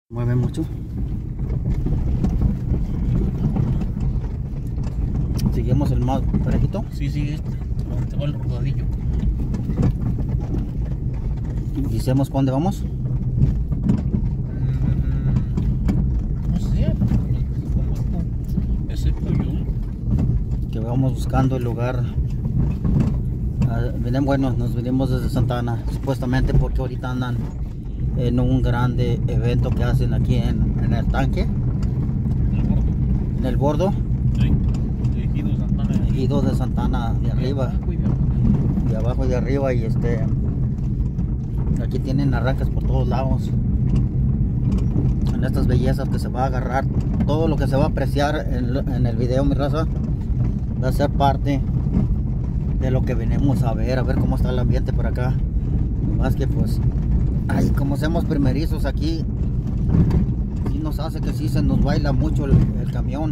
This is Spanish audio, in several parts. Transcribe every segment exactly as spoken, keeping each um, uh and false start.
Mueve mucho. Seguimos el más parejito. Sí, sí, este, donde va el rodadillo. ¿Y sabemos para dónde vamos? Mm, no sé, conozco, excepto yo. Que vamos buscando el lugar. Ah, vienen, bueno, nos venimos desde Santa Ana, supuestamente porque ahorita andan en un grande evento que hacen aquí en, en el tanque, El gordo. en el bordo, Sí, elegido Santana. ejido de Santa Ana de arriba, de abajo y de arriba, y este aquí tienen arranques por todos lados. En estas bellezas que se va a agarrar, todo lo que se va a apreciar en, en el video, mi raza, va a ser parte de lo que venimos a ver, a ver cómo está el ambiente por acá. Más que pues, ay, como seamos primerizos aquí, sí nos hace que sí se nos baila mucho el, el camión.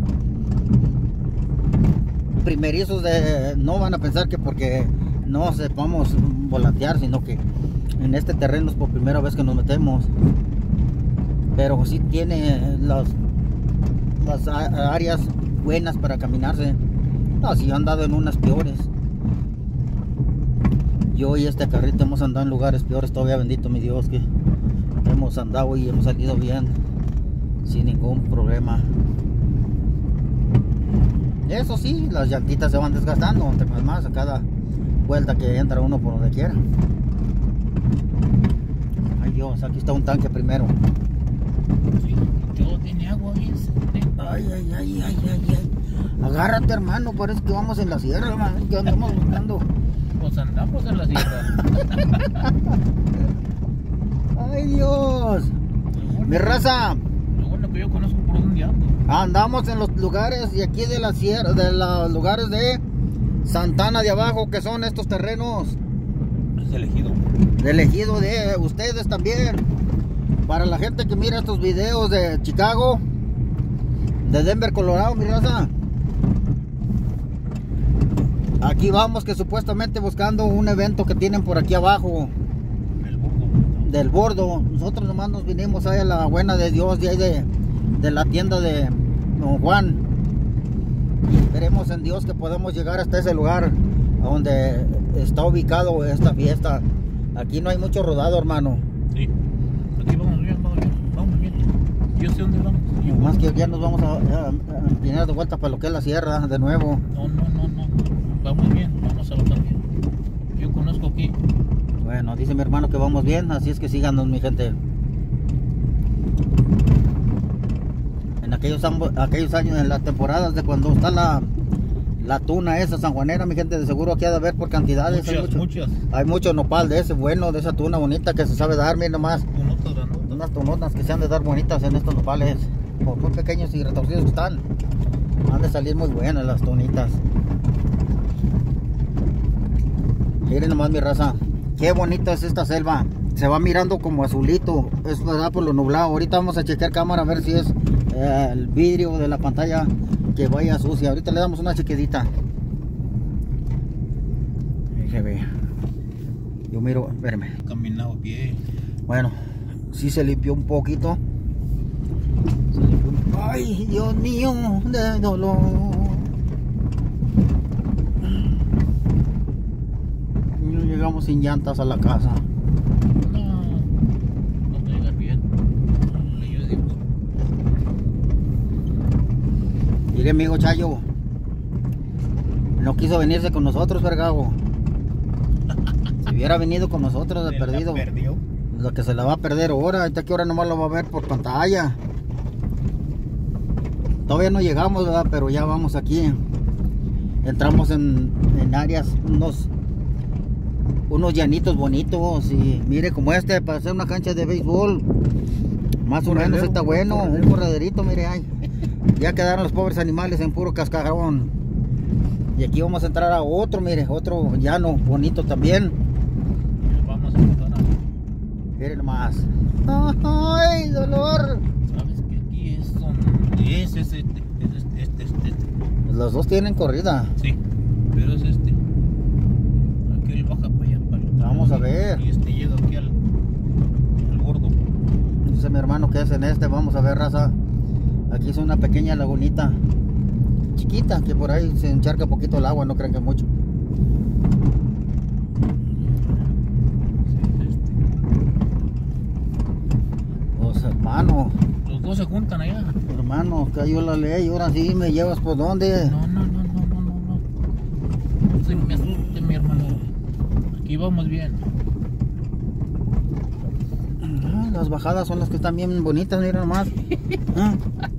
Primerizos de, no van a pensar que porque no sepamos volantear, sino que en este terreno es por primera vez que nos metemos. Pero sí tiene las, las áreas buenas para caminarse. No, si he andado en unas peores. Yo y este carrito hemos andado en lugares peores todavía, bendito mi Dios, que hemos andado y hemos salido bien, sin ningún problema. Eso sí, las llantitas se van desgastando, entre más a cada vuelta que entra uno por donde quiera. Ay Dios, aquí está un tanque primero. Sí, yo tiene agua ahí. Ay, ay, ay, ay, ay, ay. Agárrate, hermano, parece que vamos en la sierra, hermano, que andamos buscando. Pues andamos en la sierra. Ay Dios. Mi raza. Lo bueno que yo conozco por dónde ando. Andamos en los lugares y aquí de la sierra, de los lugares de Santa Ana de abajo, que son estos terrenos. Es elegido. Del ejido de ustedes también. Para la gente que mira estos videos de Chicago, de Denver, Colorado, mi raza. Aquí vamos, que supuestamente buscando un evento que tienen por aquí abajo. El burdo. Del bordo. Nosotros nomás nos vinimos ahí a la buena de Dios, de ahí de, de la tienda de Don Juan. Y esperemos en Dios que podamos llegar hasta ese lugar a donde está ubicado esta fiesta. Aquí no hay mucho rodado, hermano. Sí. Aquí vamos bien, vamos bien, vamos bien. Yo sé dónde vamos. Yo Más que ya nos vamos a, a, a emplear de vuelta para lo que es la sierra de nuevo. No, no, no, no. Vamos bien, vamos a bajar bien. Yo conozco aquí. Bueno, dice mi hermano que vamos bien, así es que síganos, mi gente. En aquellos, aquellos años, en las temporadas de cuando está la, la tuna esa sanjuanera, mi gente, de seguro aquí ha de haber por cantidades. Muchas, hay mucho, muchas. Hay mucho nopal de ese bueno, de esa tuna bonita que se sabe dar, miren nomás. Tunotas grandotas. Unas tunotas que se han de dar bonitas en estos nopales. Por muy pequeños y retorcidos que están, han de salir muy buenas las tunitas. Miren nomás, mi raza, qué bonita es esta selva. Se va mirando como azulito, es verdad por lo nublado. Ahorita vamos a chequear cámara a ver si es eh, el vidrio de la pantalla que vaya sucia. Ahorita le damos una chequedita. Se ve. Yo miro, espérame. Caminado bien. Bueno, sí se limpió un poquito. Se limpió un... Ay, Dios mío, de dolor. Llegamos sin llantas a la casa. No, no te llegar bien. Le ayude Dios. Mire, amigo Chayo, no quiso venirse con nosotros, vergago. Si hubiera venido con nosotros, de Se la perdido. perdió. Lo que se la va a perder ahora. Ahorita que ahora nomás lo va a ver por pantalla. Todavía no llegamos, ¿verdad? Pero ya vamos aquí. Entramos en, en áreas, unos unos llanitos bonitos, y mire como este para hacer una cancha de béisbol, más o menos está bueno, un correderito, mire, ay, ya quedaron los pobres animales en puro cascarón. Y aquí vamos a entrar a otro, mire, otro llano bonito también. Vamos a empezar a... Miren nomás. Ay, dolor. Sabes que aquí es donde es este, este, este, este, este. Los dos tienen corrida. Sí, pero es este. Aquel baja para allá para el otro Vamos a lado, ver. Y este llega aquí al, al gordo. Dice mi hermano que es en este. Vamos a ver, raza. Aquí es una pequeña lagunita chiquita que por ahí se encharca poquito el agua, no crean que mucho. Pues hermano, Los dos se juntan allá. hermano, cayó la ley, ahora sí me llevas por dónde. No, no, no, no, no, no, no. No se me asuste, mi hermano. Aquí vamos bien. Ah, las bajadas son las que están bien bonitas, mira nomás. Ah.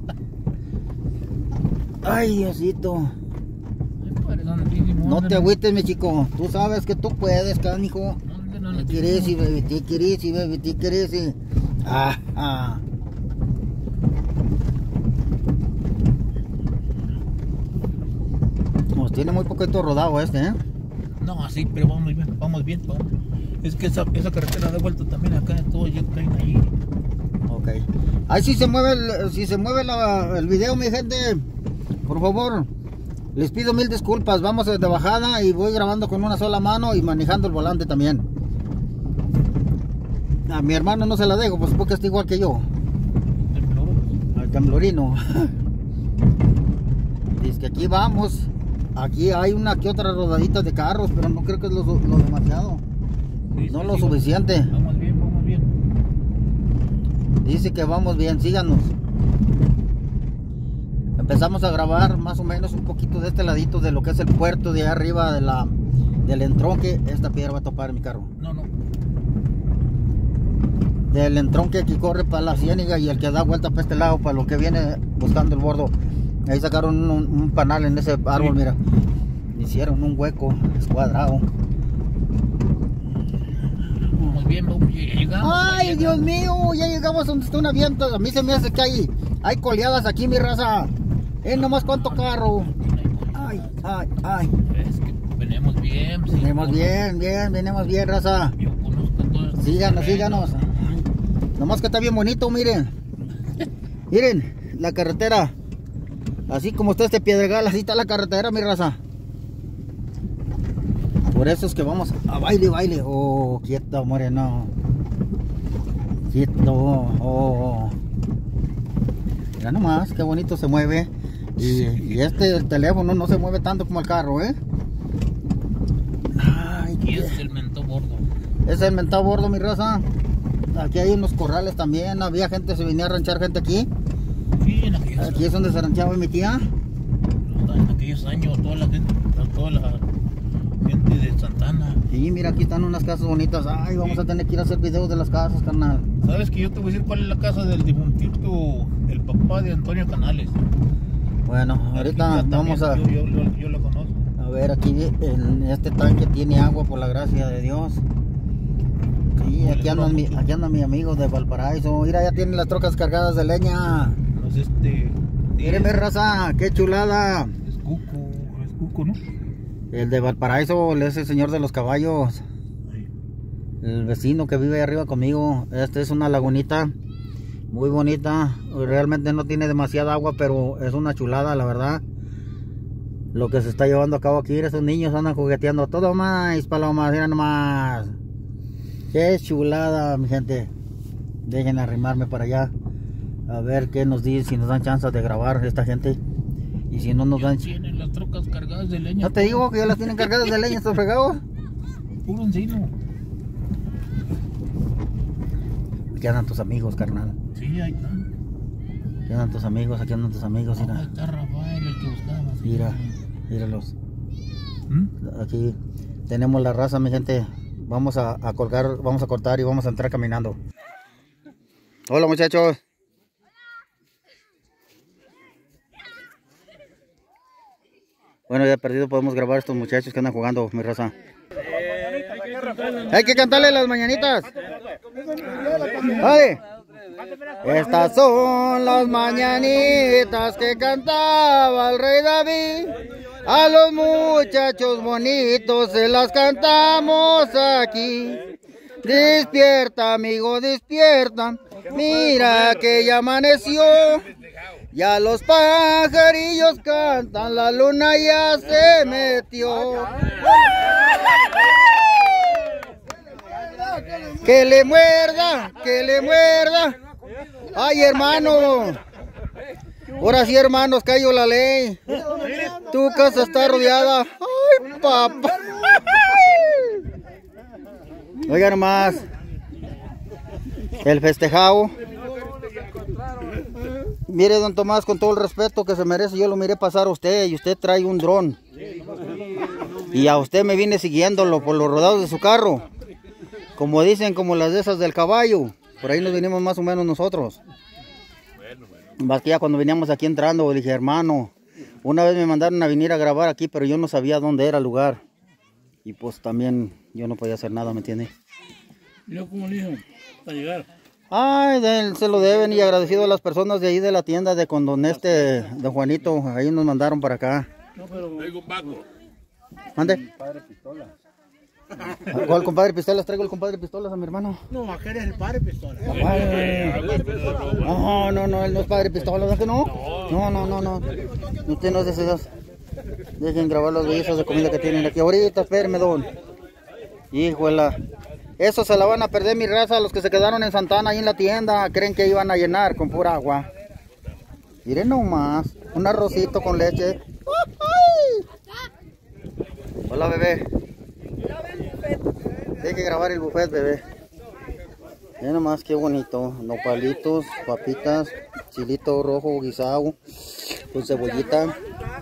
Ay, Diosito. No te agüites, mi chico. Tú sabes que tú puedes, canijo. Te quieres y baby, te quieres y baby, te quieres y... Ah, ah. Pues tiene muy poquito rodado este, ¿eh? No, así, pero vamos bien, vamos bien, vamos. Es que esa, esa carretera de vuelta también acá, todo ya caen ahí. Ok. Ahí sí se mueve el, si se mueve la, el video, mi gente. Por favor, les pido mil disculpas. Vamos de bajada y voy grabando con una sola mano y manejando el volante también. A mi hermano no se la dejo, pues porque está igual que yo. Al temblorino. Dice que aquí vamos. Aquí hay una que otra rodadita de carros, pero no creo que es lo, lo demasiado. Sí, no sí, lo sí, suficiente. Vamos bien, vamos bien. Dice que vamos bien, síganos. Empezamos a grabar más o menos un poquito de este ladito de lo que es el puerto de arriba de la, del entronque. Esta piedra va a topar mi carro. No, no. Del entronque que corre para la ciénaga y el que da vuelta para este lado, para lo que viene buscando el bordo. Ahí sacaron un, un panal en ese árbol, sí. Mira. Hicieron un hueco, es cuadrado. Vamos bien, vamos, llegamos. Ay, Dios mío, ya llegamos donde está una viento. A mí se me hace que hay, hay coleadas aquí, mi raza. Eh, nomás cuánto carro. Ay, ay, ay. Es que venimos bien. Sí, venimos conozco. bien, bien, venimos bien, raza. Yo conozco todo esto. Síganos, síganos. Nomás que está bien bonito, miren. Miren, la carretera. Así como está este Piedregal, así está la carretera, mi raza. Por eso es que vamos a baile, baile. Oh, quieto, moreno. Quieto, oh. Mira nomás, qué bonito se mueve. Y, y este el teléfono no se mueve tanto como el carro, ¿eh? Ay, y es el mentó bordo. Es el mentó bordo, mi raza. Aquí hay unos corrales también. Había gente, se venía a ranchar gente aquí. Sí, en aquellos Aquí es donde se ranchaba mi tía. En aquellos años, toda la gente, toda la gente de Santana. Sí, mira, aquí están unas casas bonitas. Ay, vamos sí. a tener que ir a hacer videos de las casas, carnal. ¿Sabes que yo te voy a decir cuál es la casa del difuntito, el papá de Antonio Canales? Bueno, ahorita vamos a... Yo, yo, yo, yo lo conozco. A ver, aquí en este tanque tiene agua por la gracia de Dios. Sí, aquí anda, mi, aquí anda mi amigo de Valparaíso. Mira, ya tiene las trocas cargadas de leña. Pues este... Mírenme, raza, qué chulada. Es Cuco, es Cuco, ¿no? El de Valparaíso, él es el señor de los caballos. El vecino que vive ahí arriba conmigo. Esta es una lagunita muy bonita. Realmente no tiene demasiada agua, pero es una chulada, la verdad. Lo que se está llevando a cabo aquí, esos niños andan jugueteando todo más, palomas, miren nomás. Qué chulada, mi gente. Dejen arrimarme para allá. A ver qué nos dicen, si nos dan chance de grabar esta gente. Y si no nos dan... Tienen las trocas cargadas de leña. ¿No te digo que ya las tienen cargadas de leña estos fregados? Puro encino. Aquí andan tus amigos, carnal. Sí, ahí están. Aquí andan tus amigos, aquí andan tus amigos, mira. Ahí está Rafael, el que buscaba. Mira, míralos. ¿Mm? Aquí tenemos la raza, mi gente. Vamos a, a colgar, vamos a cortar y vamos a entrar caminando. Hola, muchachos. Bueno, ya perdido podemos grabar a estos muchachos que andan jugando, mi raza. Hay que cantarle las mañanitas. ¡Ay! Estas son las mañanitas que cantaba el rey David. A los muchachos bonitos se las cantamos aquí. Despierta, amigo, despierta. Mira que ya amaneció. Ya los pajarillos cantan, la luna ya se metió. Que le muerda, que le muerda, ¡Ay, hermano! Ahora sí, hermanos, cayó la ley. Tu casa está rodeada. ¡Ay, papá! Oigan nomás. El festejado. Mire, don Tomás, con todo el respeto que se merece, yo lo miré pasar a usted y usted trae un dron. Y a usted me viene siguiéndolo por los rodados de su carro. Como dicen, como las de esas del caballo. Por ahí nos vinimos más o menos nosotros. Más que ya cuando veníamos aquí entrando, dije, hermano, una vez me mandaron a venir a grabar aquí, pero yo no sabía dónde era el lugar. Y pues también yo no podía hacer nada, ¿me entiende? ¿Y yo cómo le dijo para llegar? Ay, de él se lo deben y agradecido a las personas de ahí de la tienda de con don este, de Juanito. Ahí nos mandaron para acá. No, pero... Traigo Paco. ¿Mande? ¿Cuál compadre Pistolas? Traigo el compadre Pistolas a mi hermano. No, aquel es el padre Pistola. No, no, no, él no es padre Pistolas, ¿verdad que no? No, no, no, no. Usted no es de esas. Dejen grabar las bellezas de comida que tienen aquí. Ahorita, espérame, don. Híjole. Eso se la van a perder mi raza, los que se quedaron en Santana ahí en la tienda. Creen que iban a llenar con pura agua. Miren nomás. Un arrocito con leche. Hola, bebé. Hay que grabar el buffet, bebé. Miren nomás qué bonito. Nopalitos, papitas, chilito rojo guisado, con cebollita.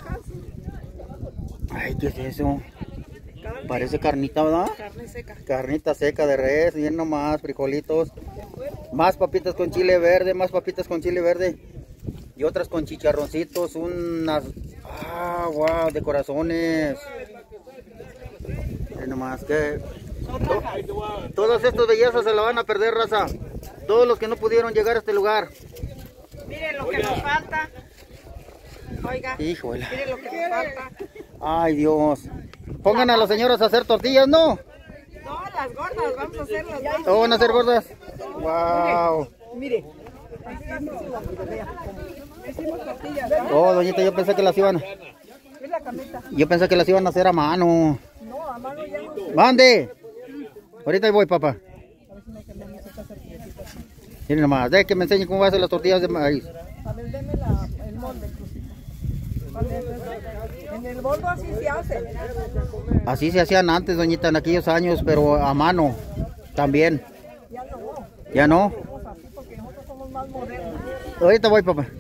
Ay, ¿qué es eso? Parece carnita, ¿verdad? Carne seca. Carnita seca de res, bien nomás, frijolitos. Más papitas con chile verde, más papitas con chile verde. Y otras con chicharroncitos, unas... Ah, wow, de corazones. Miren nomás, que... To- Todas estas bellezas se la van a perder, raza. Todos los que no pudieron llegar a este lugar. Miren lo que nos falta. Oiga. Híjole. Miren lo que nos falta. Ay, Dios. Pongan a las señoras a hacer tortillas, ¿no? No, las gordas, vamos a hacer las gordas. ¿O van a hacer gordas? Wow. Mire. Hicimos tortillas, ¿verdad? Oh, doñita, yo pensé que las iban... Es la camita. Yo pensé que las iban a hacer a mano. No, a mano ya no. ¡Mande! Ahorita voy, papá. Miren nomás, deje que me enseñe cómo va a hacer las tortillas de maíz. A ver, deme la, el molde, Crucito. En el boldo así se hace. Así se hacían antes, doñita, en aquellos años, pero a mano también. Ya no. ¿Ya no? Hacemos así porque nosotros somos más modernos. Ahorita voy, papá.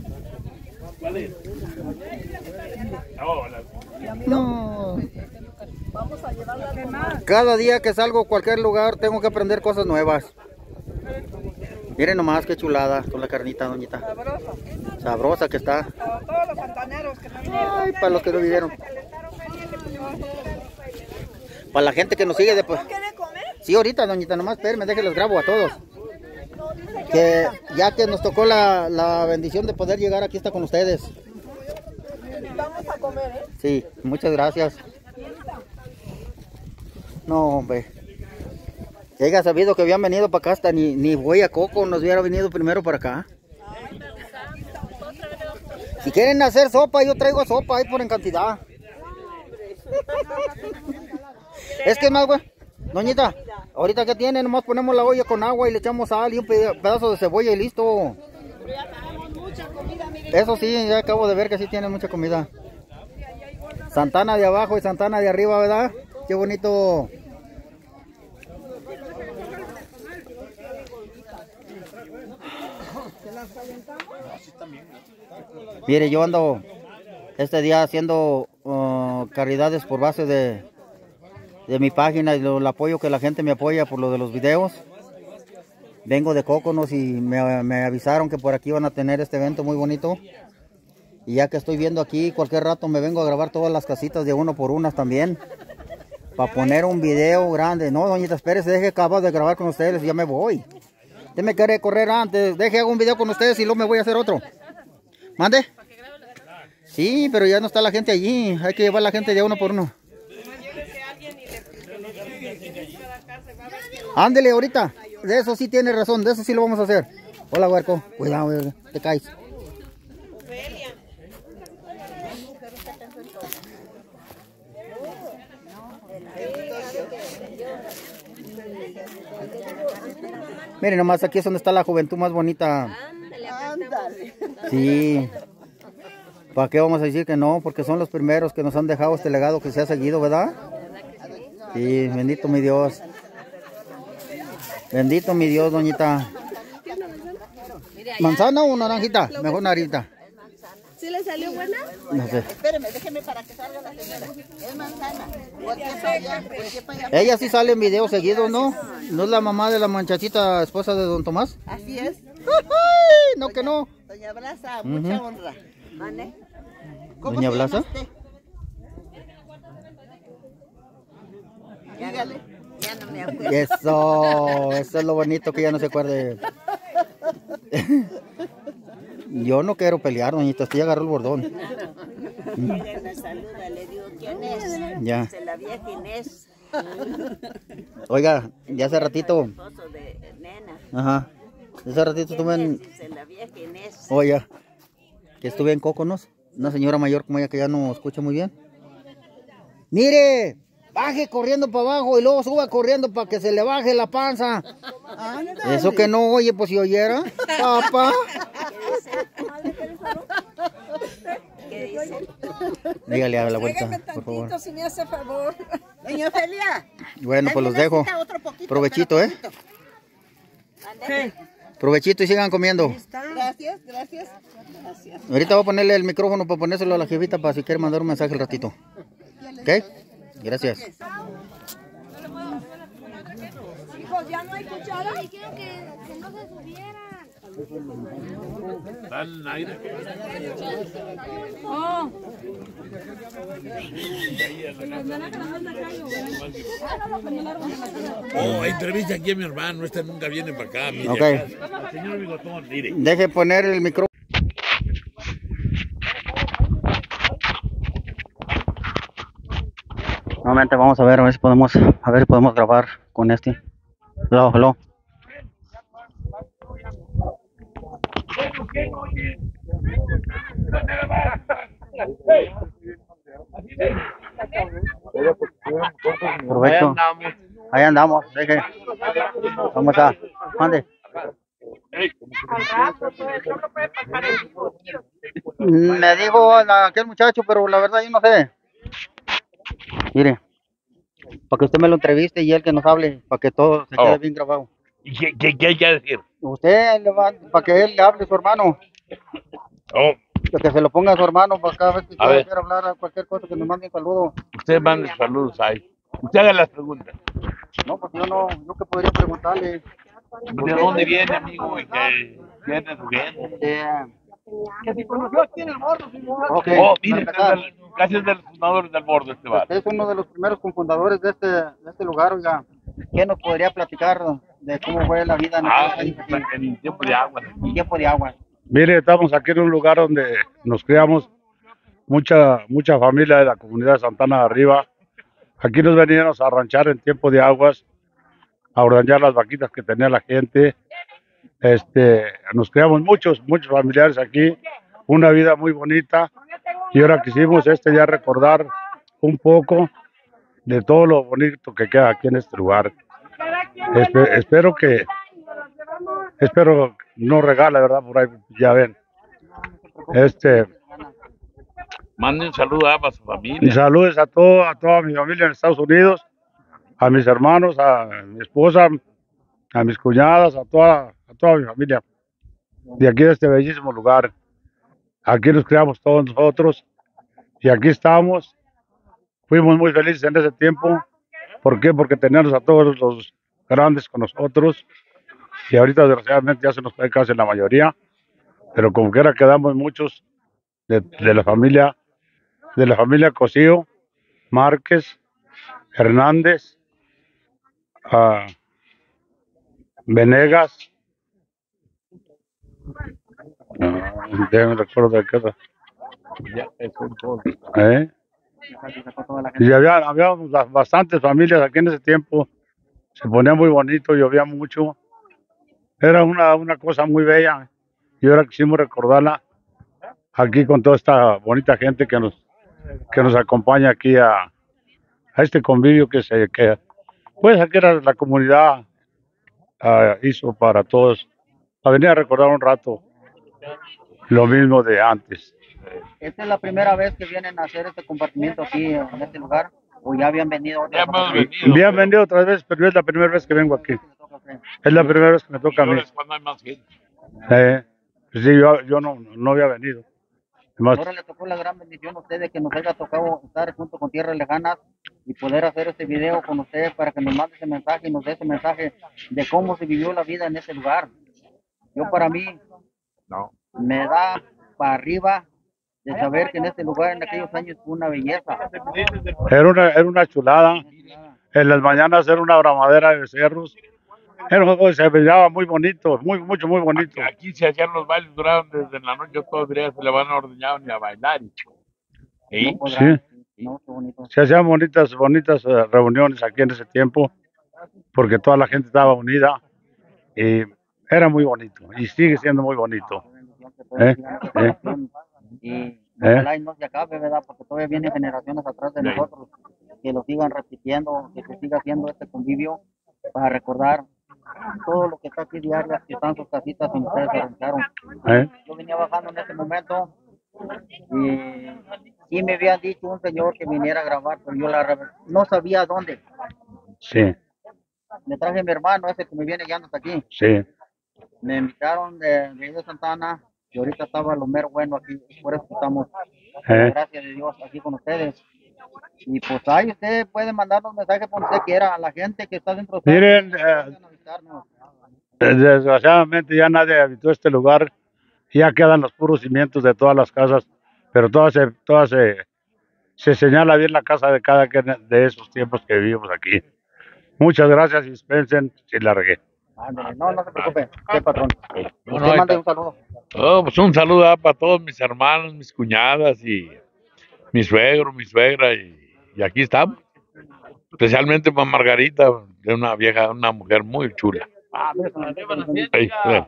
No. Vamos a llevarla con más. Cada día que salgo a cualquier lugar tengo que aprender cosas nuevas. Miren nomás qué chulada con la carnita, doñita. Sabrosa. Sabrosa que está. Para todos los santaneros que no vinieron. Ay, para los que no vivieron. Para la gente que nos sigue después. ¿No quiere comer? Sí, ahorita, doñita, nomás espérenme, déjenlos grabo a todos. Que ya que nos tocó la, la bendición de poder llegar aquí está con ustedes. Vamos a comer, ¿eh? Sí, muchas gracias. No, hombre. Si haya sabido que habían venido para acá, hasta ni, ni voy a Coco, nos hubiera venido primero para acá. Si quieren hacer sopa, yo traigo sopa ahí por en cantidad. Es que más, güey. Doñita, ahorita que tiene, nomás ponemos la olla con agua y le echamos sal y un pedazo de cebolla y listo. Eso sí, ya acabo de ver que sí tiene mucha comida. Santana de abajo y Santana de arriba, ¿verdad? Qué bonito. Mire, yo ando este día haciendo uh, caridades por base de, de mi página y lo, el apoyo que la gente me apoya por lo de los videos. Vengo de Cóconos y me, me avisaron que por aquí van a tener este evento muy bonito. Y ya que estoy viendo aquí, cualquier rato me vengo a grabar todas las casitas de uno por unas también. Para poner un video grande. No, doñita, espérese, deje acabar de grabar con ustedes y ya me voy. Usted me quiere correr antes, deje hago un video con ustedes y luego me voy a hacer otro. ¿Mande? Sí, pero ya no está la gente allí. Hay que llevar la gente de uno por uno. Ándele ahorita. De eso sí tiene razón, de eso sí lo vamos a hacer. Hola, huerco. Cuidado, te caes. No, Miren nomás, aquí es donde está la juventud más bonita. Ándale. Sí. ¿Para qué vamos a decir que no? Porque son los primeros que nos han dejado este legado que se ha seguido, ¿verdad? Sí, bendito mi Dios. Bendito mi Dios, doñita. ¿Manzana o naranjita? Mejor naranjita. ¿Sí le salió buena? No sé. Espéreme, déjeme para que salga la señora. Es manzana. Voltea para allá, voltea para allá. Ella sí sale en videos seguidos, ¿no? ¿No es la mamá de la muchachita esposa de don Tomás? Así es. ¡Ay! No que no. Doña Blasa, mucha Ujú. honra. ¿Mande? ¿Cómo Doña se llama Blasa. usted? Dígale. Ya no me acuerdo. Eso, eso es lo bonito que ya no se acuerde. Yo no quiero pelear, doñita, usted ya agarró el bordón. Llega y me saluda, le digo, ¿quién es? Ya. Dice, la vieja Inés. Oiga, ya hace ratito. Esposo de nena. Ajá. Hace ratito estuve ¿Quién en. es? Dice, la vieja Inés. Oye, que estuve en Cóconos. Una señora mayor como ella que ya no escucha muy bien. Mire, baje corriendo para abajo y luego suba corriendo para que se le baje la panza. Eso que no oye, pues si oyera. Papá. ¿Qué dice? Dígale a la vuelta, por favor. Si me hace favor. Doña Ofelia. Bueno, pues los ¿también dejo. necesita otro poquito? Provechito, ¿eh? Ándale. Provechito y sigan comiendo. Gracias, gracias. Gracias. Ahorita voy a ponerle el micrófono para ponérselo a la jefita para si quiere mandar un mensaje al ratito. ¿Ok? Gracias. Hijos, ya no hay cuchara. Y quiero que, que no se subieran. ¿Dan aire? Oh. Oh, entrevista aquí a mi hermano. Este nunca viene para acá. Mire, Ok. acá. Señor Bigotón, mire. Deje poner el micrófono. Nuevamente vamos a ver a ver si podemos a ver si podemos grabar con este. Hello, hello. Perfecto. Ahí andamos, deje. Vamos a. Mande. Me dijo la- aquel muchacho, pero la verdad yo no sé. Mire, para que usted me lo entreviste y él que nos hable, para que todo se quede Oh. bien grabado. ¿Y qué, qué, qué hay que decir? Usted, le va- para que él le hable a su hermano, Oh, para que se lo ponga a su hermano, para cada vez que A quiera, ver. quiera hablar a cualquier cosa que nos mande un saludo. usted mande saludos ahí. Usted haga las preguntas. No, porque yo no, yo que podría preguntarle. ¿De dónde viene, amigo? ¿Y qué viene su gente? Eh, Que si conoció aquí en el bordo, señor. Ok, Oh, para mire, empezar. usted es del- casi es de los fundadores del bordo este bar. usted es uno de los primeros cofundadores de este, de este lugar, oiga. ¿Qué nos podría platicar de cómo fue la vida en Ah, aquel en, país aquí? en tiempo de agua. En tiempo de agua? Mire, estamos aquí en un lugar donde nos criamos mucha mucha familia de la comunidad de Santana de Arriba. Aquí nos veníamos a ranchar en tiempo de aguas, a ordeñar las vaquitas que tenía la gente. Este, nos criamos muchos, muchos familiares aquí, una vida muy bonita. Y ahora quisimos este ya recordar un poco de todo lo bonito que queda aquí en este lugar. Espe- espero que, espero no regala, ¿verdad? Por ahí ya ven. Este, Mande un saludo a su y familia. saludos a todo, a toda mi familia en Estados Unidos, a mis hermanos, a mi esposa, a mis cuñadas, a toda, a toda mi familia de aquí de este bellísimo lugar. Aquí nos criamos todos nosotros y aquí estamos. Fuimos muy felices en ese tiempo. ¿Por qué? Porque teníamos a todos los grandes con nosotros y ahorita desgraciadamente ya se nos fue casi la mayoría, pero como quiera quedamos muchos de, de la familia, de la familia Cosío, Márquez, Hernández, ah, Venegas, ah, déjame recuerdo de qué otra, Ya, eso es todo. ¿eh? Y había, había ba- bastantes familias aquí en ese tiempo, se ponía muy bonito, llovía mucho, era una, una cosa muy bella y ahora quisimos recordarla aquí con toda esta bonita gente que nos, que nos acompaña aquí a, a este convivio que se que pues aquí era la comunidad ah, hizo para todos, a venir a recordar un rato lo mismo de antes. ¿Esta es la primera vez que vienen a hacer este compartimiento aquí en este lugar? ¿O ya habían venido Ya otras hemos ocasiones? venido. Ya han venido otras veces, pero es la primera vez que vengo aquí. Es la primera vez que me toca a mí. Ahora es cuando hay más gente. Eh, pues sí, yo, yo no, no había venido. Además, Ahora le tocó la gran bendición a ustedes que nos haya tocado estar junto con Tierras Lejanas y poder hacer este video con ustedes para que nos mande ese mensaje y nos dé ese mensaje de cómo se vivió la vida en ese lugar. Yo para mí No. me da para arriba de saber que en este lugar en aquellos años fue una belleza. era una, era una chulada. En las mañanas era una bramadera de cerros. Era un juego que se veía muy bonito, muy, mucho, muy bonito. Aquí se hacían los bailes, duraban desde la noche todos los días, se le van a ordeñar ni a bailar. ¿Sí? No podrán, Sí. no, qué bonito. Se hacían bonitas, bonitas eh, reuniones aquí en ese tiempo, porque toda la gente estaba unida y era muy bonito y sigue siendo muy bonito. ¿Eh? ¿Eh? Y ojalá y no se acabe, ¿verdad? Porque todavía vienen generaciones atrás de nosotros que lo sigan repitiendo, que se siga haciendo este convivio para recordar todo lo que está aquí diario, que están sus casitas y ustedes se arrancaron. ¿Eh? Yo venía bajando en ese momento y, y me habían dicho un señor que viniera a grabar, pero yo la, re- no sabía dónde. Sí, Me traje a mi hermano, ese que me viene guiando hasta aquí. sí. Me invitaron de, de de Santana y ahorita estaba lo mero bueno aquí, por eso estamos, por la ¿Eh? gracia de Dios, aquí con ustedes. Y pues ahí usted puede mandarnos mensajes cuando usted quiera a la gente que está dentro de Miren, ustedes, eh, vayan a visitarnos. desgraciadamente ya nadie habitó este lugar, ya quedan los puros cimientos de todas las casas, pero todas se, todas se, se señala bien la casa de cada quien de esos tiempos que vivimos aquí. Muchas gracias y dispensen si la regué. Ándale, no, no se preocupe, qué patrón. No, Usted no, ahí mande está. un saludo. Oh, pues un saludo ah, para todos mis hermanos, mis cuñadas y mi suegro, mi suegra y, y aquí estamos. Especialmente para Margarita, de una vieja, una mujer muy chula. Ah, mire, Ahí, ahí.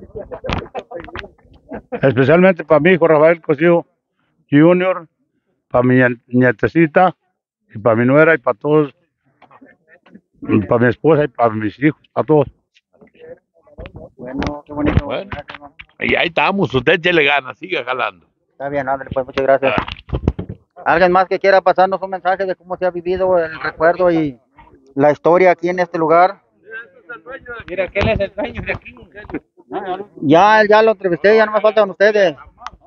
Especialmente para mi hijo Rafael Cosío Junior, para mi nie- nietecita y para mi nuera y para todos, para mi esposa y para mis hijos, para todos. bueno, qué bonito. Bueno. Gracias, hermano. Y ahí estamos, usted ya le gana, siga jalando. Está bien, ándale, pues muchas gracias. Ah. ¿Alguien más que quiera pasarnos un mensaje de cómo se ha vivido el recuerdo y la historia aquí en este lugar? Mira, que él es el dueño de aquí. Ya, ya lo entrevisté, ya no me faltan ustedes.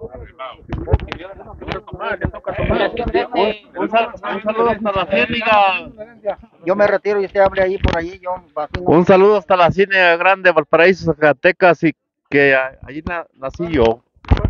Un saludo hasta la ciénaga. Yo me retiro y usted hable ahí por allí. Yo así no- Un saludo hasta la Ciénaga Grande, Valparaíso, Zacatecas, y que a- allí na- nací yo.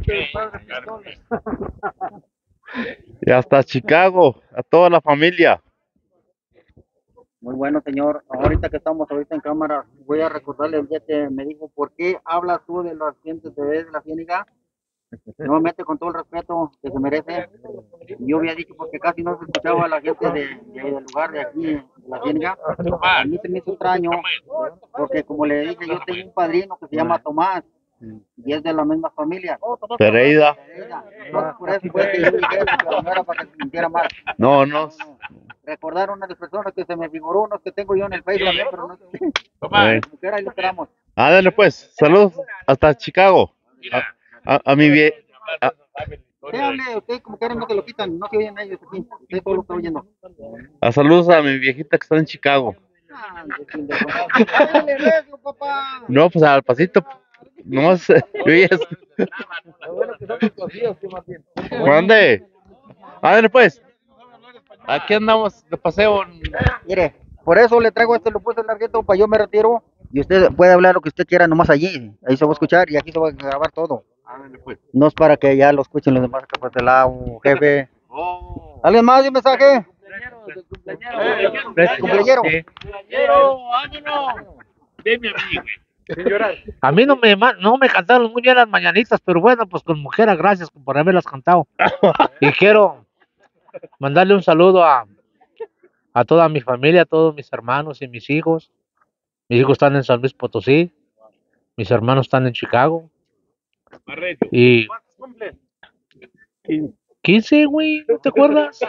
Y hasta Chicago, a toda la familia. Muy bueno, señor. Ahorita que estamos ahorita en cámara, voy a recordarle el día que me dijo, ¿por qué hablas tú de las gentes de la Ciénaga? Nuevamente, con todo el respeto que se merece, yo había dicho porque casi no se escuchaba a la gente de, de- del lugar de aquí, de la Ciénaga. A mí se me hizo extraño, porque como le dije, yo tengo un padrino que se llama Tomás, y es de la misma familia. Pereira. Entonces, por eso fue que yo dije, pero no era para que se sintiera mal. No, no. Recordar una de las personas que se me figuró, unos que tengo yo en el Facebook también, pero no sé. Eh. Como quiera, ahí lo esperamos. Ándale pues, saludos hasta Chicago. A, a- a mi vie... a- Usted hable, usted como quiera no se lo quitan, no se oyen ellos aquí. Usted todo lo está oyendo. a saludos a mi viejita que está en Chicago. Ah, de chin de madre. Dale, recio, papá. No, pues al pasito. No sé. Mande. Ándale pues. Aquí andamos de paseo. Mire, por eso le traigo este, lo puse larguito, para yo me retiro. Y usted puede hablar lo que usted quiera nomás allí. Ahí se va a escuchar y aquí se va a grabar todo. No es para que ya lo escuchen los demás acá por este lado, jefe. ¿Alguien más de un mensaje? Cumpleañero. A mí no me, ma- no me cantaron muy bien las mañanitas, pero bueno, pues con mujer, gracias por haberlas cantado. Y quiero mandarle un saludo a, a toda mi familia, a todos mis hermanos y mis hijos. Mis hijos están en San Luis Potosí, mis hermanos están en Chicago. Y quince, güey, ¿no te acuerdas?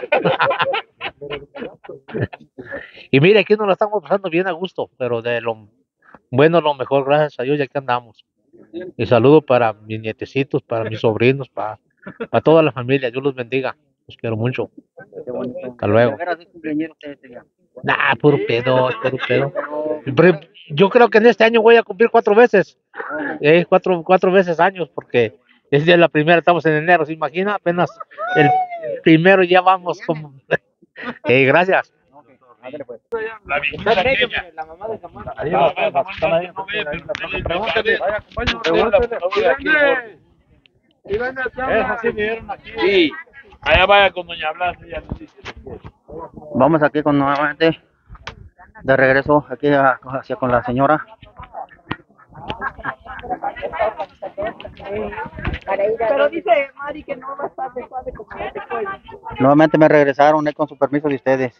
Y mire, aquí nos la estamos pasando bien a gusto, pero de lo Bueno, lo mejor, gracias a Dios, ya que andamos. Y saludo para mis nietecitos, para mis sobrinos, para, para toda la familia. Dios los bendiga. Los quiero mucho. Qué bonito. Hasta luego. ¿De veras es cumpleañero usted este día? Nah, puro pedo, puro pedo. Pero yo creo que en este año voy a cumplir cuatro veces. Eh, cuatro, cuatro veces años, porque es día la primera, estamos en enero. ¿Se imagina? Apenas el primero ya vamos como. Eh, gracias. Ándale, pues. La viejita aquella. La mamá de Camara. Ah, vaya, Samuel, no, no ve, pero pregúntale. Vaya, acompáñame. Eso sí vieron aquí. Sí. Allá vaya con doña Blas, ella nos dice. Vamos aquí con nuevamente de regreso aquí a- hacia con la señora. Pero dice Mari que no va a estar de suave como este pueblo. Nuevamente me regresaron eh, con su permiso de ustedes.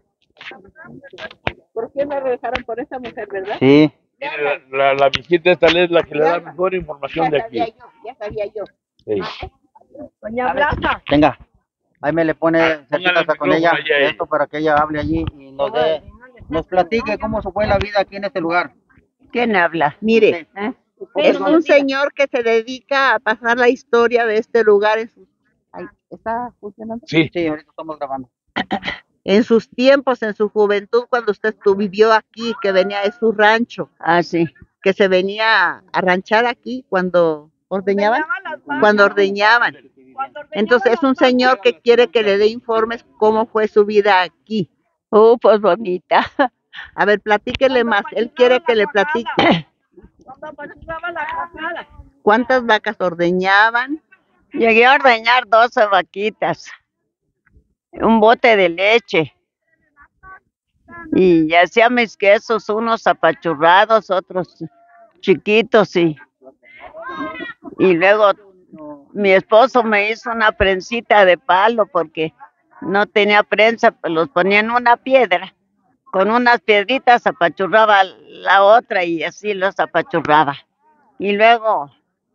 ¿Por qué me regresaron por esta mujer, verdad? Sí, Mire, la, la, la viejita esta es la que le da mejor información de Ya aquí. sabía yo, ya sabía yo. Sí. Doña Blanca. venga. Ahí me le pone Póngale cerquita el con ella micrófono allí a ella. esto para que ella hable allí y nos dé, nos platique cómo se fue la vida aquí en este lugar. ¿Quién habla? Mire, ¿eh? Es un señor que se dedica a pasar la historia de este lugar en sus... Ay, ¿está funcionando? Sí. Sí, ahorita estamos grabando. En sus tiempos, en su juventud, cuando usted estuvo- vivió aquí, que venía de su rancho. Ah, sí. Que se venía a ranchar aquí cuando ordeñaban. Cuando ordeñaban. Entonces es un señor que quiere que le dé informes cómo fue su vida aquí. Oh, pues bonita. A ver, platíquele más. Él quiere que le platique. ¿Cuántas vacas ordeñaban? Llegué a ordeñar doce vaquitas, un bote de leche. Y hacía mis quesos, unos apachurrados, otros chiquitos. Y, y luego mi esposo me hizo una prensita de palo porque no tenía prensa, pues los ponía en una piedra. Con unas piedritas apachurraba la otra y así los apachurraba. Y luego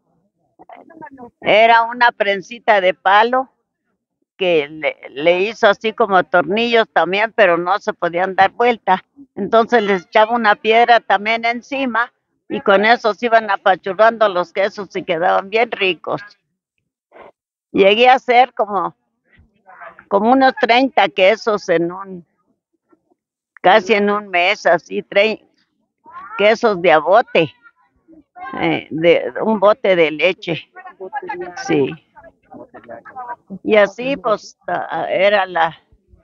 era una prensita de palo que le, le hizo así como tornillos también, pero no se podían dar vuelta. Entonces les echaba una piedra también encima y con eso se iban apachurrando los quesos y quedaban bien ricos. Llegué a hacer como, como unos treinta quesos en un, casi en un mes, así, tre- quesos de a bote, eh, de un bote de leche. Sí. Y así pues ah, era la,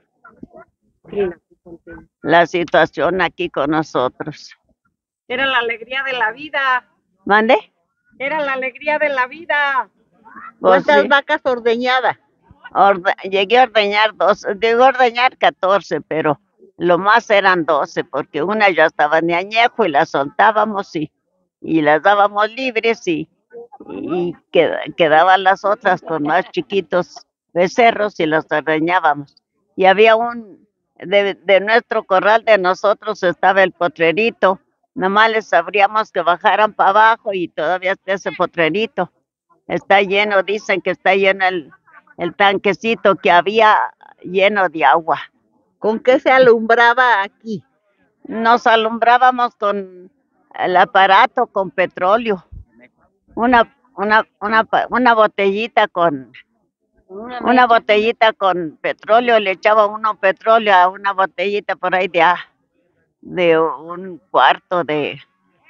la situación aquí con nosotros. Era la alegría de la vida. ¿Mande? Era la alegría de la vida. Pues ¿cuántas sí. vacas ordeñaba? Orde- llegué a ordeñar dos, llegué a ordeñar catorce, pero lo más eran doce, porque una ya estaba de añejo y la soltábamos y, y las dábamos libres y, y qued- quedaban las otras con más chiquitos becerros y los ordeñábamos. Y había un, de, de nuestro corral de nosotros estaba el potrerito, nomás les abríamos que bajaran para abajo y todavía está ese potrerito. Está lleno, dicen que está lleno el, el tanquecito que había lleno de agua. ¿Con qué se alumbraba aquí? Nos alumbrábamos con el aparato, con petróleo. Una, una, una, pa- una botellita con una botellita con petróleo, le echaba uno petróleo a una botellita por ahí de, a- de un cuarto de,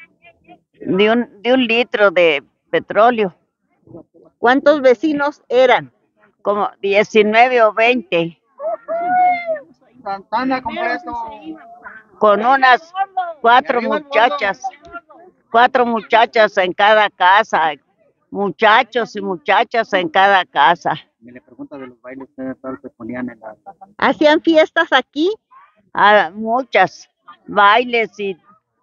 de un, de un litro de petróleo. ¿Cuántos vecinos eran? Como diecinueve o veinte. Santana completo. Con unas cuatro muchachas, cuatro muchachas en cada casa, muchachos y muchachas en cada casa. Me le pregunta de los bailes que tal que ponían en la... ¿Hacían fiestas aquí? Ah, muchas, bailes y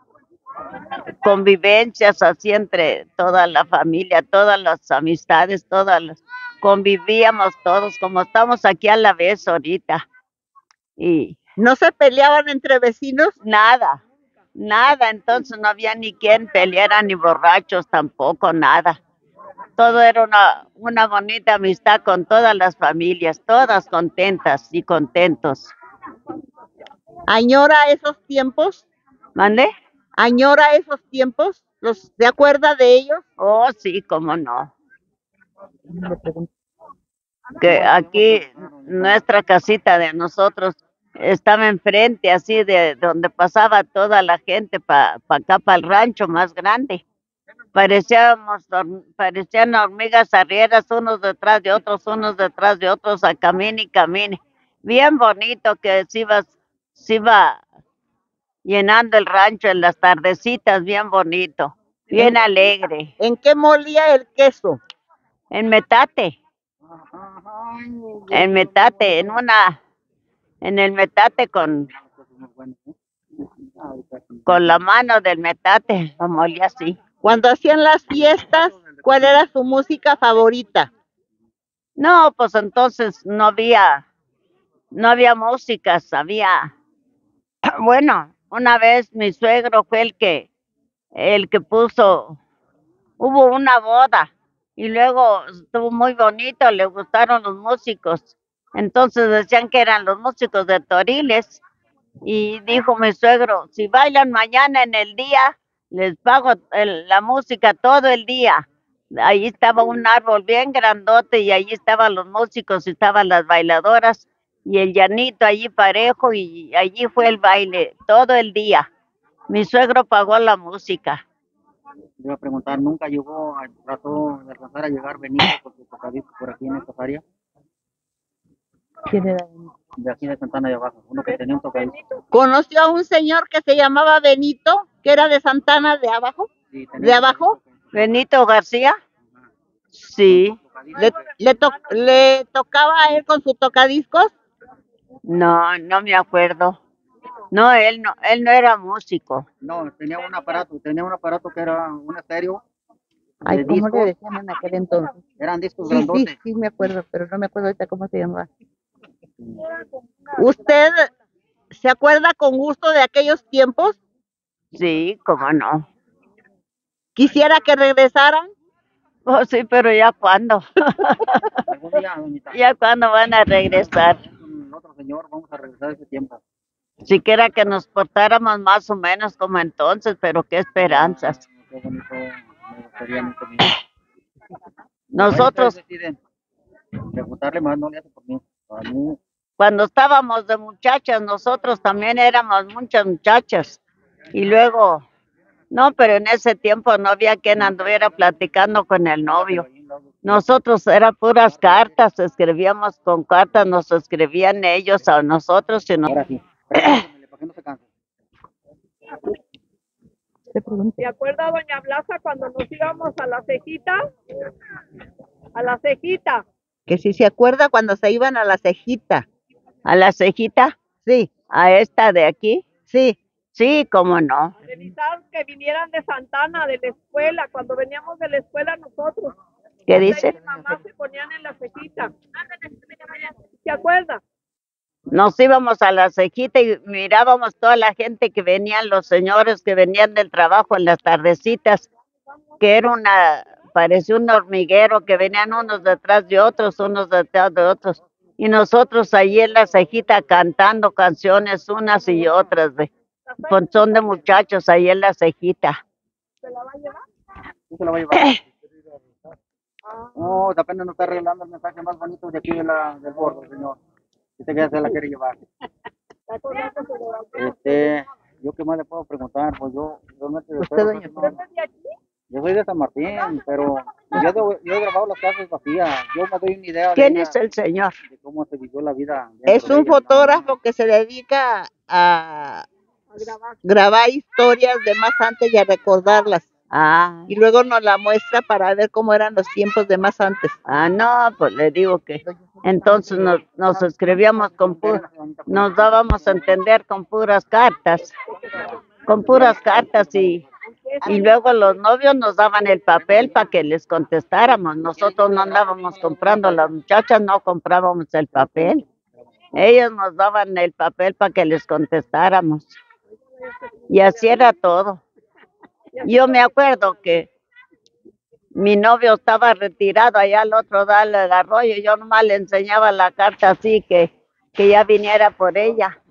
convivencias así entre toda la familia, todas las amistades, todas las, convivíamos todos como estamos aquí a la vez ahorita. Y ¿no se peleaban entre vecinos? Nada, nada, entonces no había ni quien peleara, ni borrachos tampoco, nada. Todo era una, una bonita amistad con todas las familias, todas contentas y contentos. ¿Añora esos tiempos? ¿Mande? ¿Añora esos tiempos? ¿Los, ¿Se acuerda de ellos? Oh, sí, cómo no. Que aquí nuestra casita de nosotros estaba enfrente, así de donde pasaba toda la gente para pa acá, para el rancho más grande. Parecíamos, hor- parecían hormigas arrieras, unos detrás de otros, unos detrás de otros, a camine y camine. Bien bonito que se iba, se iba llenando el rancho en las tardecitas, bien bonito, bien alegre. ¿En qué molía el queso? En metate, en metate, en una, en el metate con, con la mano del metate, lo molía así. Cuando hacían las fiestas, ¿cuál era su música favorita? No, pues entonces no había, no había músicas, había, bueno, una vez mi suegro fue el que, el que puso, hubo una boda y luego estuvo muy bonito, le gustaron los músicos. Entonces decían que eran los músicos de Toriles y dijo mi suegro, si bailan mañana en el día, les pago el- la música todo el día. Ahí estaba un árbol bien grandote y allí estaban los músicos y estaban las bailadoras y el llanito allí parejo y allí fue el baile todo el día. Mi suegro pagó la música. Le iba a preguntar, ¿nunca llegó, a- trató de alcanzar a llegar Benito por su tocadiscos por aquí en esta área? ¿Quién era? De aquí de Santana de Abajo, uno que tenía un tocadiscos. ¿Conoció a un señor que se llamaba Benito, que era de Santana de abajo? Sí, tenía ¿De un abajo? Benito García, sí. ¿Le, le, to- ¿Le tocaba a él con su tocadiscos? No, no me acuerdo. No, él no, él no era músico. No, tenía un aparato, tenía un aparato que era un estéreo Ay, de ¿cómo le discos, decían en aquel entonces? eran discos Sí, sí, grandotes. sí me acuerdo, pero no me acuerdo ahorita cómo se llamaba. ¿Usted se acuerda con gusto de aquellos tiempos? Sí, cómo no. ¿Quisiera que regresaran? Oh, sí, pero ya cuándo. Algún día, doñita, Ya cuándo van a regresar. con el otro señor, vamos a regresar a ese tiempo. Siquiera que nos portáramos más o menos como entonces, pero qué esperanzas. Ah, qué bonito, me gustaría mucho. Mira. Nosotros, Ahí ustedes deciden, preguntarle más, no le hace por mí. A mí, cuando estábamos de muchachas, nosotros también éramos muchas muchachas. Y luego, no, pero en ese tiempo no había quien anduviera platicando con el novio. Nosotros eran puras cartas, escribíamos con cartas, nos escribían ellos a nosotros y nos... ahora sí, pregúntemele, para que no se canse. ¿Se acuerda, doña Blasa, cuando nos íbamos a la cejita? A la cejita. Que si se acuerda cuando se iban a la cejita. ¿A la cejita? Sí, ¿A esta de aquí? sí. Sí, cómo no. Revisar que vinieran de Santana, de la escuela, cuando veníamos de la escuela nosotros. ¿Qué Usted dice? y mi mamá se ponían en la cejita. ¿Se acuerda? Nos íbamos a la cejita y mirábamos toda la gente que venían, los señores que venían del trabajo en las tardecitas, que era una, parecía un hormiguero, que venían unos detrás de otros, unos detrás de otros. Y nosotros allí en la cejita cantando canciones unas y otras, de son de muchachos ahí en la cejita. ¿Se la va a llevar? ¿Quién se la va a llevar? No, apenas nos está arreglando el mensaje más bonito de aquí de la, del bordo, señor. Usted que se la quiere llevar. Este, yo qué más le puedo preguntar, pues yo, yo no sé, ¿Usted, doña no, yo soy de San Martín, pero yo, de- yo he grabado las casas vacías, yo me doy una idea de, ¿Quién ella, es el señor? de cómo se vivió la vida. Es dentro de un ella, ¿no? fotógrafo que se dedica a grabar historias de más antes y a recordarlas. Ah, Y luego nos la muestra para ver cómo eran los tiempos de más antes. ah, no, pues le digo que entonces nos, nos escribíamos con pu- nos dábamos a entender con puras cartas, con puras cartas y, y luego los novios nos daban el papel para que les contestáramos. Nosotros no andábamos comprando, las muchachas no comprábamos el papel. Ellos nos daban el papel para que les contestáramos. Y así era todo. Yo me acuerdo que mi novio estaba retirado allá al otro lado del arroyo. Yo nomás le enseñaba la carta así que, que ya viniera por ella.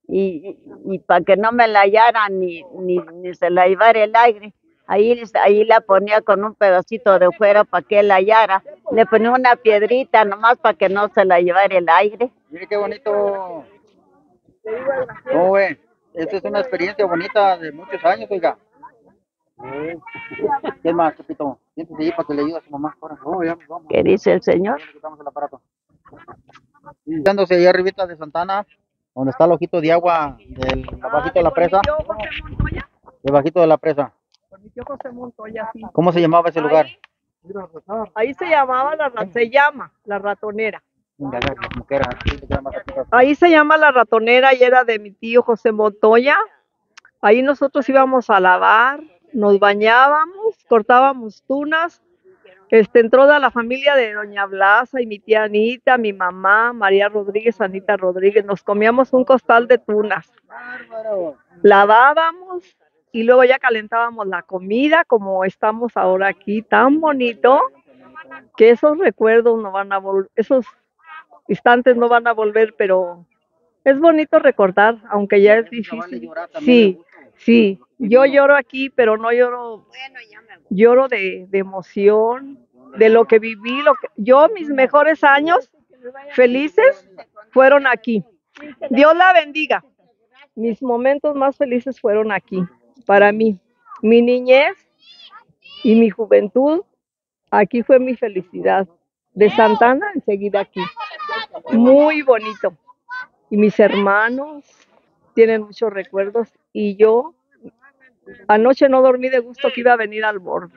y, y, y para que no me la hallaran ni, ni, ni se la llevara el aire, ahí, ahí la ponía con un pedacito de fuera para que la hallara. Le ponía una piedrita nomás para que no se la llevara el aire. Mire qué bonito. ¿Cómo ve? Esta es una experiencia bonita de muchos años, oiga. Sí. ¿Qué más, Pepito? Siéntese ahí para que le ayude a su mamá. Ahora, oh, ya nos vamos. ¿Qué dice el señor? Le quitamos el aparato. Dándose allá arribita de Santana, donde está el ojito de agua del abajito de la presa. Debajito de la presa. Por mi tío José Montoya, sí. ¿Cómo se llamaba ese lugar? Ahí se llamaba la ra- se llama la ratonera. Venga, a ver, como que era, así le llama ratito. Ahí se llama la ratonera y era de mi tío José Montoya. Ahí nosotros íbamos a lavar, nos bañábamos, cortábamos tunas. Este, entró de la familia de doña Blasa y mi tía Anita, mi mamá, María Rodríguez, Anita Rodríguez. Nos comíamos un costal de tunas. Lavábamos y luego ya calentábamos la comida como estamos ahora aquí, tan bonito que esos recuerdos no van a volver, esos instantes no van a volver, pero es bonito recordar, aunque ya es difícil. Sí, sí, yo lloro aquí, pero no lloro, lloro de, de emoción, de lo que viví, lo que yo mis mejores años felices fueron aquí. Dios la bendiga. Mis momentos más felices fueron aquí, para mí. Mi niñez y mi juventud, aquí fue mi felicidad. De Santana, enseguida aquí. Muy bonito. Y mis hermanos tienen muchos recuerdos. Y yo, anoche no dormí de gusto que iba a venir al borde.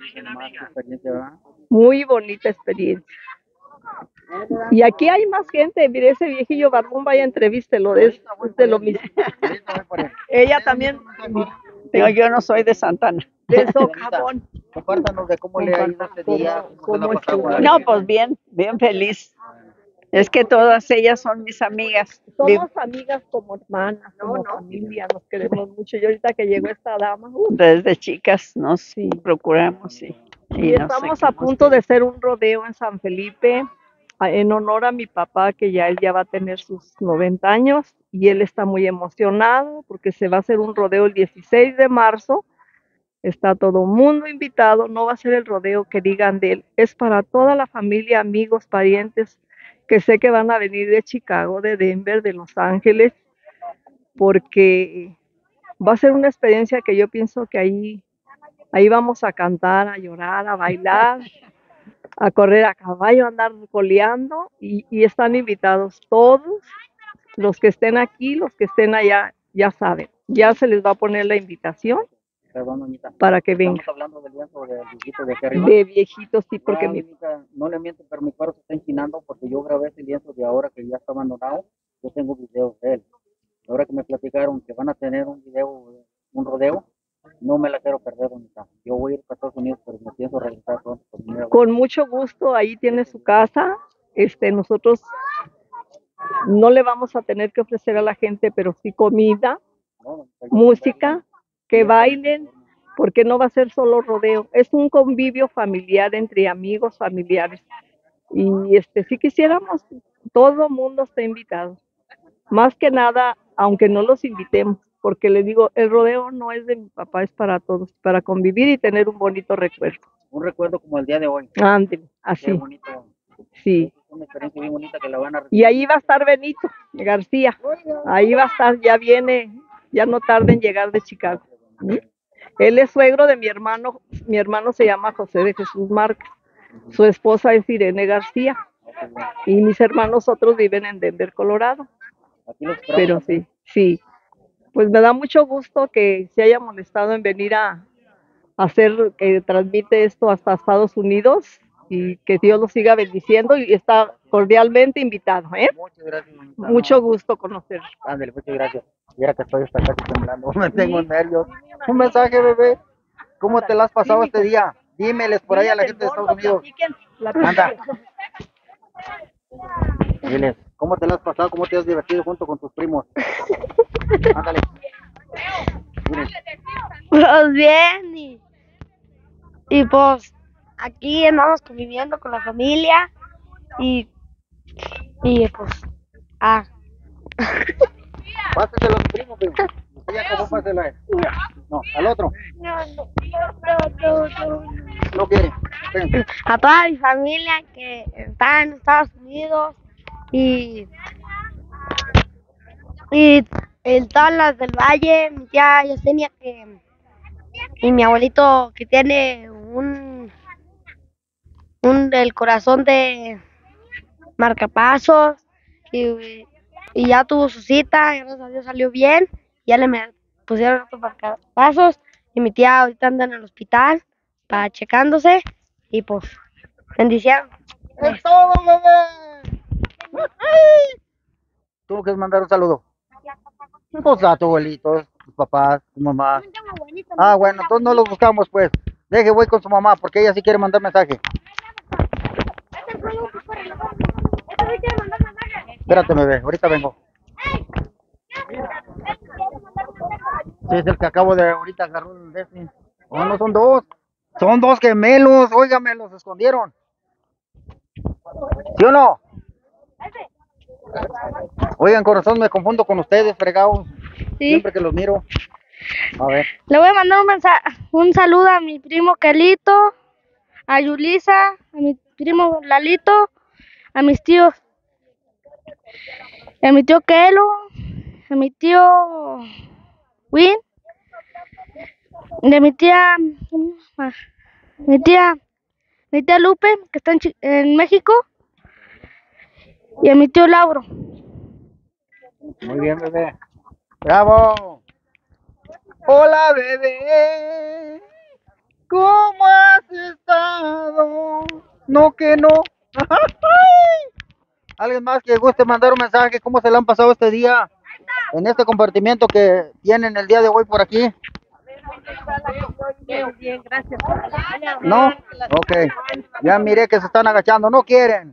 Muy bonita experiencia. Y aquí hay más gente. Mire, ese viejillo barbón, vaya, entrevístelo. Es, es de lo mismo. Ella también. Digo, yo no soy de Santana. De Socavón. Compártanos de cómo le ha ido este día. ¿Cómo estuvo? No, pues bien, bien feliz. Es que todas ellas son mis amigas. Somos amigas como hermanas, como familia, nos queremos mucho. Y ahorita que llegó esta dama, uh, Desde chicas nos sí, procuramos y, y y nos estamos a punto de hacer un rodeo en San Felipe a- en honor a mi papá, que ya él ya va a tener sus noventa años y él está muy emocionado porque se va a hacer un rodeo el dieciséis de marzo. Está todo el mundo invitado, no va a ser el rodeo que digan de él, es para toda la familia, amigos, parientes, que sé que van a venir de Chicago, de Denver, de Los Ángeles, porque va a ser una experiencia que yo pienso que ahí, ahí vamos a cantar, a llorar, a bailar, a correr a caballo, a andar coleando, y, y están invitados todos, los que estén aquí, los que estén allá, ya saben, ya se les va a poner la invitación. Perdón, doñita. Para que venga. Estamos hablando del lienzo del viejito de aquí arriba. De viejitos, sí, porque Ah, mi... doñita, no le miento, pero mi cuerpo se está inchinando porque yo grabé ese lienzo de ahora que ya está abandonado. Yo tengo videos de él. Ahora que me platicaron que van a tener un video, un rodeo, no me la quiero perder, doñita. Yo voy a ir para Estados Unidos, pero me pienso regresar pronto. por mi nueva- Con mucho gusto, ahí tiene su casa. Este, nosotros no le vamos a tener que ofrecer a la gente, pero sí comida, No, música, que bailen, porque no va a ser solo rodeo, es un convivio familiar entre amigos, familiares. Y este, si quisiéramos, todo mundo está invitado. Más que nada, aunque no los invitemos, porque le digo, el rodeo no es de mi papá, es para todos, para convivir y tener un bonito recuerdo. un recuerdo como el día de hoy. Ándale, Qué así, bonito. sí. Es una experiencia bien bonita que la van a Y ahí va a estar Benito García, ahí va a estar, ya viene, ya no tarda en llegar de Chicago. ¿Mm? Él es suegro de mi hermano, mi hermano se llama José de Jesús Márquez, su esposa es Irene García, y mis hermanos otros viven en Denver, Colorado. Aquí los esperamos. Pero sí, sí, pues me da mucho gusto que se haya molestado en venir a, a hacer, que transmite esto hasta Estados Unidos, y que Dios lo siga bendiciendo, y está cordialmente invitado, ¿eh? Muchas gracias, doñita. Mucho gusto conocerlo. Ándale, muchas gracias. Mira que estoy hasta casi temblando, me tengo nervios. Un mensaje, bebé. ¿Cómo te la has pasado este día? Dímeles por ahí a la gente de Estados Unidos. Anda. Diles, ¿cómo te la has pasado? ¿Cómo te has divertido junto con tus primos? Ándale. Diles. Pues bien, y, y pues aquí andamos conviviendo con la familia y, y pues, ah, Pásaselo a mi primo, primo. Usted ya acabó, páselo a él. No, al otro. No, no, no, no, no. No quiere. Ven. A toda mi familia que está en Estados Unidos y, y, y todas las del Valle, mi tía Yesenia que, y mi abuelito que tiene un, un el corazón de marcapasos y, y ya tuvo su cita, gracias a Dios salió bien, ya le me pusieron otros marcapasos y mi tía ahorita anda en el hospital para checándose y pues bendición. ¡Es todo, bebé! ¿Tú no quieres mandar un saludo? Pues a tu abuelito, tus papás, tu mamá. Ah, bueno, entonces no los buscamos, pues. Deje, voy con su mamá, porque ella sí quiere mandar mensaje. Espérate, bebé, ahorita vengo. Sí, es el que acabo de ahorita agarró el de este. Oh, no son dos. Son dos gemelos, óigame, los escondieron. ¿Sí o no? Oigan, corazón, me confundo con ustedes, fregados. Sí. Siempre que los miro. A ver. Le voy a mandar un, mensa- un saludo a mi primo Kelito, a Yulisa, a mi primo Lalito, a mis tíos, a mi tío Kelo, a mi tío Win, de mi tía, mi tía, mi tía Lupe, que está en, Chi- en México, y a mi tío Lauro. Muy bien, bebé. ¡Bravo! Hola, bebé. ¿Cómo has estado? No, que no. ¿Alguien más que guste mandar un mensaje? ¿Cómo se le han pasado este día? En este compartimiento que tienen el día de hoy por aquí. Bien, gracias. ¿No? Ok. Ya miré que se están agachando. No quieren.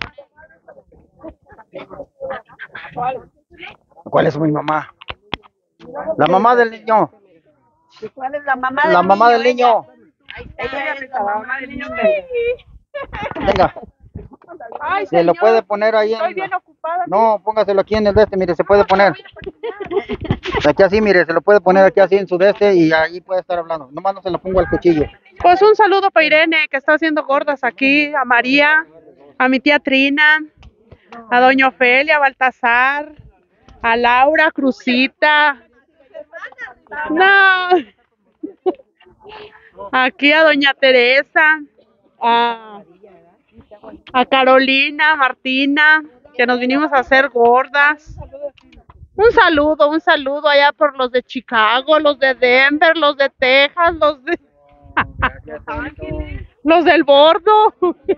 ¿Cuál es mi mamá? La mamá del niño. ¿Cuál es la mamá La del mamá niño? del niño. Ella es la mamá del niño. Venga. Ay, Se lo señor, puede poner ahí estoy en... bien ocupada. No, póngaselo aquí en el de este, mire, se puede poner. Aquí así, mire, se lo puede poner aquí así en su de este y ahí puede estar hablando. Nomás no se lo pongo al cuchillo. Pues un saludo para Irene, que está haciendo gordas aquí, a María, a mi tía Trina, a doña Ofelia, a Baltasar, a Laura, Crucita. No. Aquí a doña Teresa, a, a Carolina, Martina, que nos vinimos a hacer gordas. Un saludo, un saludo allá por los de Chicago, los de Denver, los de Texas, los de... los del bordo.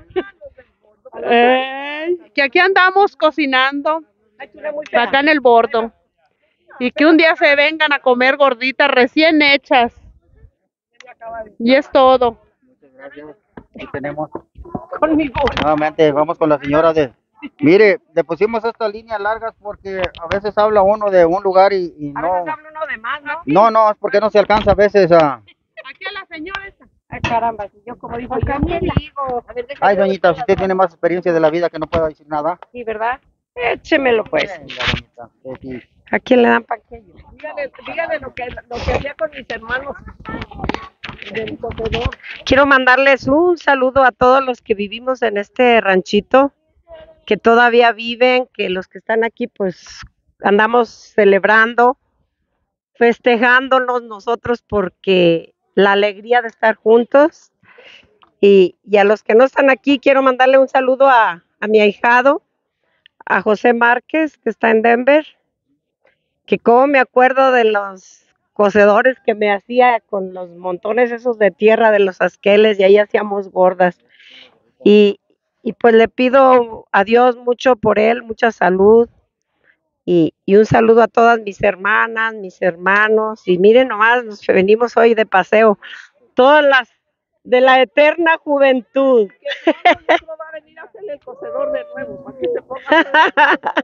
Eh, que aquí andamos cocinando, acá en el bordo. Y que un día se vengan a comer gorditas recién hechas. Y es todo. Ahí tenemos. Nuevamente, vamos con la señora de... Mire, le pusimos estas líneas largas porque a veces habla uno de un lugar y, y no... Habla uno de más, ¿no? No, no, es porque no se alcanza a veces a... Aquí a la señora esa. Ay, caramba, si yo como digo, yo me digo. A ver, déjame Ay, ver. doñita, si usted tiene más experiencia de la vida que no pueda decir nada. Sí, ¿verdad? Échemelo, pues. Venga, doñita, usted sí. ¿A quién le dan paquillo? Dígale, dígale lo que, lo que hacía con mis hermanos del cocedor. Quiero mandarles un saludo a todos los que vivimos en este ranchito, que todavía viven, que los que están aquí pues andamos celebrando, festejándonos nosotros porque la alegría de estar juntos. Y, y a los que no están aquí, quiero mandarle un saludo a, a mi ahijado, a José Márquez, que está en Denver, que como me acuerdo de los cocedores que me hacía con los montones esos de tierra de los asqueles, y ahí hacíamos gordas. Y, y pues le pido a Dios mucho por él, mucha salud, y, y un saludo a todas mis hermanas, mis hermanos, y miren nomás, nos venimos hoy de paseo, todas las de la eterna juventud. No va a venir a hacerle el cocedor de nuevo, para que se ponga.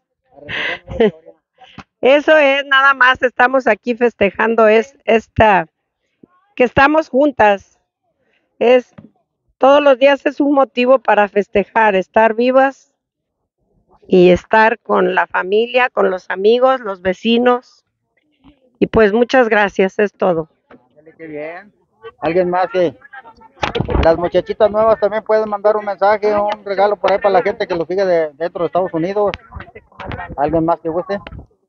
Eso es, nada más estamos aquí festejando es esta, que estamos juntas. Es todos los días es un motivo para festejar, estar vivas y estar con la familia, con los amigos, los vecinos. Y pues muchas gracias, es todo. Qué bien. ¿Alguien más que las muchachitas nuevas también pueden mandar un mensaje, un regalo por ahí para la gente que lo sigue de, dentro de Estados Unidos? ¿Alguien más que guste?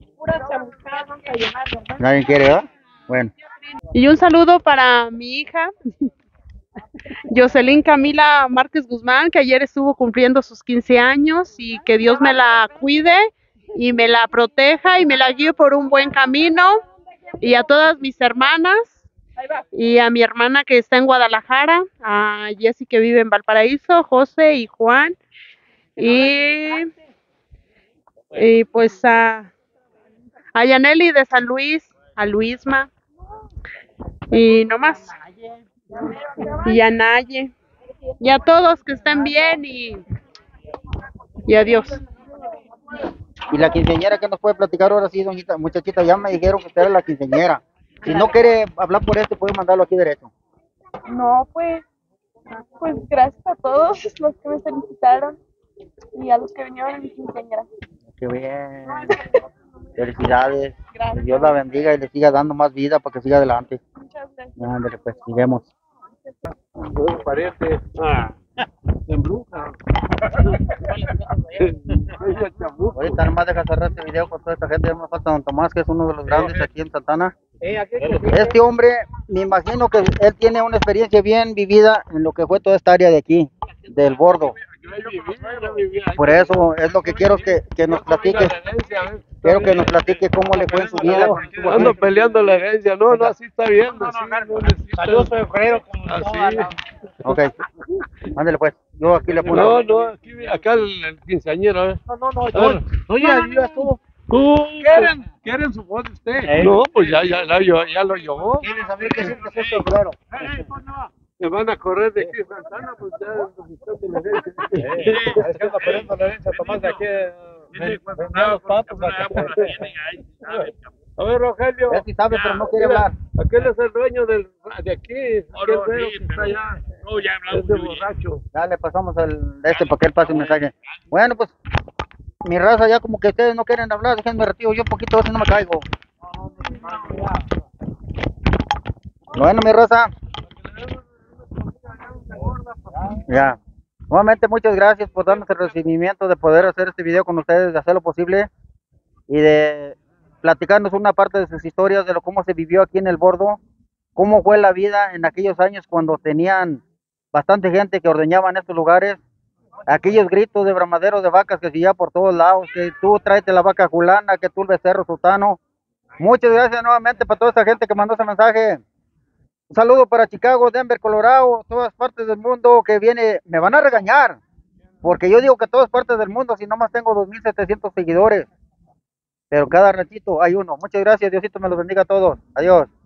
¿Nadie quiere, verdad? Bueno. Y un saludo para mi hija, Jocelyn Camila Márquez Guzmán, que ayer estuvo cumpliendo sus quince años y que Dios me la cuide y me la proteja y me la guíe por un buen camino. Y a todas mis hermanas y a mi hermana que está en Guadalajara, a Jessy que vive en Valparaíso, José y Juan. Y, y pues a, a Yaneli de San Luis, a Luisma. Y no más. Y a Naye. Y a todos que estén bien y, y adiós. Y la quinceañera, ¿qué nos puede platicar ahora sí, doñita? Muchachita, ya me dijeron que usted era la quinceañera. Si no quiere hablar por esto, puede mandarlo aquí derecho. No, pues, pues gracias a todos los que me felicitaron y a los que vinieron a mi quinceañera. Qué bien. Felicidades. Gracias. Que Dios la bendiga y le siga dando más vida para que siga adelante. Muchas gracias. Ándale, pues, sigamos. Parece. Ah, se embruja. Ahorita nomás deja cerrar este video con toda esta gente. Ya me falta don Tomás, que es uno de los grandes aquí en Santana. Este hombre, me imagino que él tiene una experiencia bien vivida en lo que fue toda esta área de aquí, del bordo. Por eso es lo que quiero que, que nos platique. Quiero que nos platique cómo le fue en su vida. Ando peleando la herencia, no, no, así está bien. Saludos, febrero. Así. Ok, ándale pues, yo aquí le pongo. No, no, aquí, acá el, el quinceañero, ¿eh? No, no, no, yo, no, ya, ya estuvo. ¿Quieren, ¿Quieren su voz de usted? No, pues ya, ya, ya, ya, ya lo llevó. ¿Quieren saber qué es el febrero? Me van a correr de aquí de Santana, pues ya es la herencia. Es que anda peleando la herencia, Tomás, de aquí. A ver, Rogelio. Él sí sabe, pero no quiere hablar. Aquel es el dueño del, de aquí. Aquel feo que está allá. No, ya hablamos. Ese borracho. Dale, pasamos al de este para que él pase el mensaje. Bueno, pues, mi raza, ya como que ustedes no quieren hablar, déjenme retiro yo un poquito, a ver si no me caigo. Bueno, mi raza. Ya. Nuevamente, muchas gracias por darnos el recibimiento de poder hacer este video con ustedes, de hacer lo posible y de platicarnos una parte de sus historias, de lo cómo se vivió aquí en el bordo, cómo fue la vida en aquellos años cuando tenían bastante gente que ordeñaba en estos lugares, aquellos gritos de bramaderos de vacas que se oía por todos lados, que tú tráete la vaca julana, que tú el becerro sultano. Muchas gracias nuevamente para toda esta gente que mandó ese mensaje. Un saludo para Chicago, Denver, Colorado, todas partes del mundo que viene. Me van a regañar, porque yo digo que todas partes del mundo, si nomás tengo dos mil setecientos seguidores. Pero cada ratito hay uno. Muchas gracias, Diosito me los bendiga a todos. Adiós.